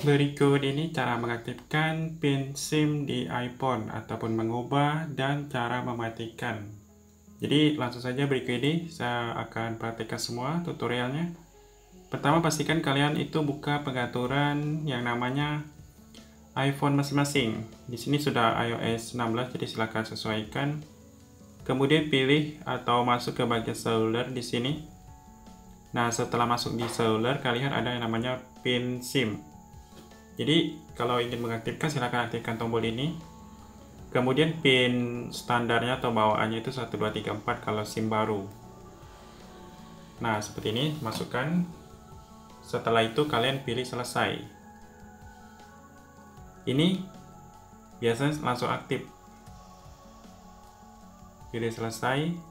Berikut ini cara mengaktifkan PIN SIM di iPhone ataupun mengubah dan cara mematikan. Jadi langsung saja berikut ini saya akan praktekkan semua tutorialnya. Pertama, pastikan kalian itu buka pengaturan yang namanya iPhone masing-masing. Di sini sudah iOS 16, jadi silakan sesuaikan. Kemudian pilih atau masuk ke bagian seluler di sini. Nah, setelah masuk di seluler, kalian ada yang namanya PIN SIM. Jadi kalau ingin mengaktifkan, silahkan aktifkan tombol ini. Kemudian pin standarnya atau bawaannya itu 1, 2, 3, 4 kalau SIM baru. Nah, seperti ini, masukkan. Setelah itu kalian pilih selesai. Ini biasanya langsung aktif. Pilih selesai.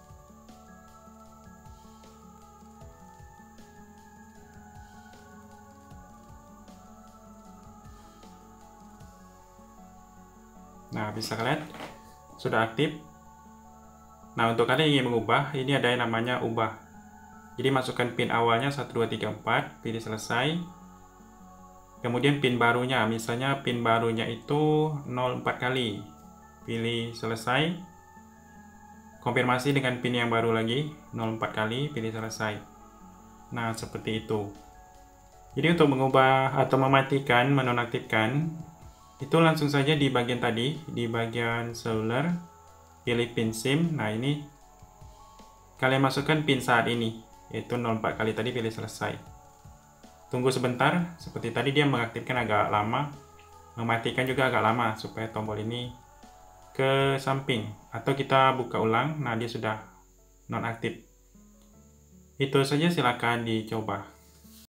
Nah, bisa kalian sudah aktif. Nah, untuk kalian yang ingin mengubah, ini ada yang namanya ubah. Jadi masukkan pin awalnya 1, 2, 3, 4, pilih selesai. Kemudian pin barunya, misalnya pin barunya itu 04 kali. Pilih selesai. Konfirmasi dengan pin yang baru lagi, 04 kali, pilih selesai. Nah, seperti itu. Jadi untuk mengubah atau mematikan, menonaktifkan, itu langsung saja di bagian tadi, di bagian seluler, pilih pin SIM. Nah, ini kalian masukkan pin saat ini, yaitu 04 kali tadi, pilih selesai. Tunggu sebentar, seperti tadi dia mengaktifkan agak lama, mematikan juga agak lama, supaya tombol ini ke samping. Atau kita buka ulang, nah dia sudah nonaktif. Itu saja, silakan dicoba.